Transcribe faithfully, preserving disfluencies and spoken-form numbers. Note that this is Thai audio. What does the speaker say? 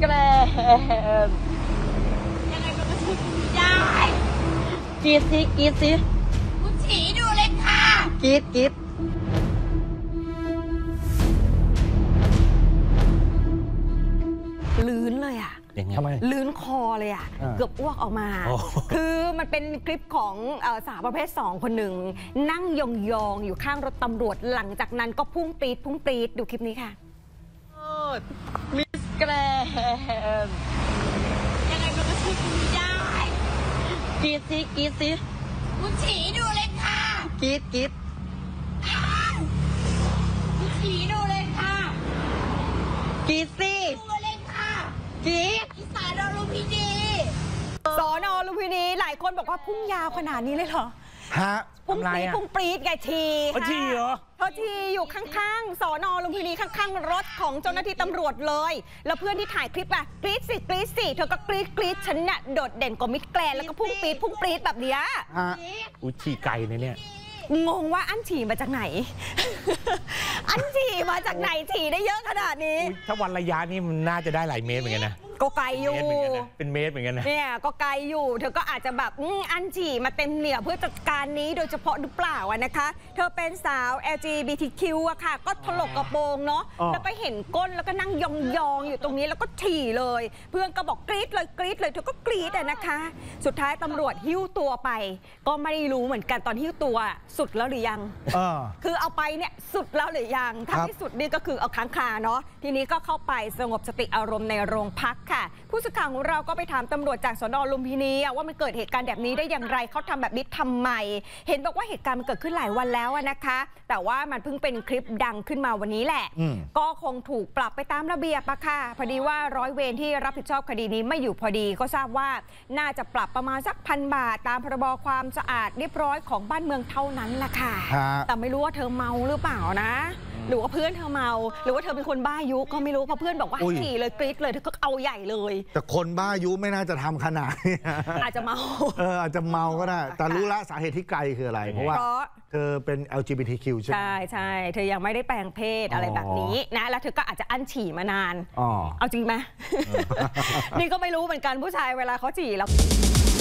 แกรมยังไงมันก็ช่วยกูไม่ได้กรีดสิกรีดสิกูฉี่ดูเลยค่ะกรีดกรีดลื้นเลยอ่ะทำไมลื้นคอเลยอ่ะเกือบอ้วกออกมาคือมันเป็นคลิปของสาวประเภทสองคนหนึ่งนั่งยองๆอยู่ข้างรถตำรวจหลังจากนั้นก็พุ่งปี๊ดพุ่งปี๊ดดูคลิปนี้ค่ะมิสแกรมยังไงมันก็ช่วยกูไม่ได้กรีดสิกรีดสิกูฉี่ดูเลยค่ะกรีดกรีดกูฉี่ดูเลยค่ะกรีดสิดูเลยค่ะกรีดอีสานลุมพินีสอนอลุมพินีหลายคนบอกว่าพุ่งยาวขนาดนี้เลยเหรอฮะพุ่งปรี๊ดพุ่งปรี๊ดไงทีค่ะทีเหรอเขาทีอยู่ข้างๆสอนอลุมพินีข้างๆรถของเจ้าหน้าที่ตำรวจเลยแล้วเพื่อนที่ถ่ายคลิปอะกรี๊ดสิกรี๊ดสิเธอก็กรี๊ดกรี๊ดฉันน่ะโดดเด่นกว่ามิสแกรนแล้วก็พุ่งปรี๊ดพุ่งปรี๊ดแบบเนี้ยอุ้ยฉี่ไก่เนี่ยงงว่าอันฉี่มาจากไหน อันฉี่มาจากไหนฉี่ได้เยอะขนาดนี้ถ้าวันระยะนี่มันน่าจะได้หลายเมตรเหมือนกันนะก็ไกลอยู่เป็นเมตรเหมือนกันนะเนี่ยก็ไกลอยู่เธอก็อาจจะแบบอันฉี่มาเต็มเหนี่ยวเพื่อจัดการนี้โดยเฉพาะหรือเปล่าอะนะคะเธอเป็นสาว แอล จี บี ที คิว อะค่ะก็ถลกกระโปรงเนาะแล้วก็เห็นก้นแล้วก็นั่งยองๆอยู่ตรงนี้แล้วก็ฉี่เลยเพื่อนก็บอกกรี๊ดเลยกรี๊ดเลยเธอก็กรี๊ดอะนะคะสุดท้ายตำรวจหิ้วตัวไปก็ไม่รู้เหมือนกันตอนหิ้วตัวสุดแล้วหรือยังคือเอาไปเนี่ยสุดแล้วหรือยังถ้าที่สุดนี่ก็คือเอาค้างคาเนาะทีนี้ก็เข้าไปสงบสติอารมณ์ในโรงพักค่ะผู้สื่อข่าวของเราก็ไปถามตำรวจจากสน.ลุมพินีว่ามันเกิดเหตุการณ์แบบนี้ได้อย่างไรเขาทำแบบนี้ทำไมเห็นบอกว่าเหตุการณ์มันเกิดขึ้นหลายวันแล้วนะคะแต่ว่ามันเพิ่งเป็นคลิปดังขึ้นมาวันนี้แหละก็คงถูกปรับไปตามระเบียบอะค่ะพอดีว่าร้อยเวรที่รับผิดชอบคดีนี้ไม่อยู่พอดีก็ทราบว่าน่าจะปรับประมาณสักพันบาทตามพรบความสะอาดเรียบร้อยของบ้านเมืองเท่านั้นแหละค่ะแต่ไม่รู้ว่าเธอเมาหรือเปล่านะหรือว่าเพื่อนเธอเมาหรือว่าเธอเป็นคนบ้ายุก็ไม่รู้เพราะเพื่อนบอกว่าฉี่เลยกรี๊ดเลยเธอก็เอาใหญ่เลยแต่คนบ้ายุไม่น่าจะทำขนาดนี้อาจจะเมาเอออาจจะเมาก็ได้แต่รู้ละสาเหตุที่ไกลคืออะไรเพราะว่าเธอเป็น แอล จี บี ที คิว ใช่ไหมใช่ใช่เธอยังไม่ได้แปลงเพศอะไรแบบนี้นะแล้วเธอก็อาจจะอั้นฉี่มานานเอาจริงไหมนี่ก็ไม่รู้เหมือนกันผู้ชายเวลาเขาฉี่แล้ว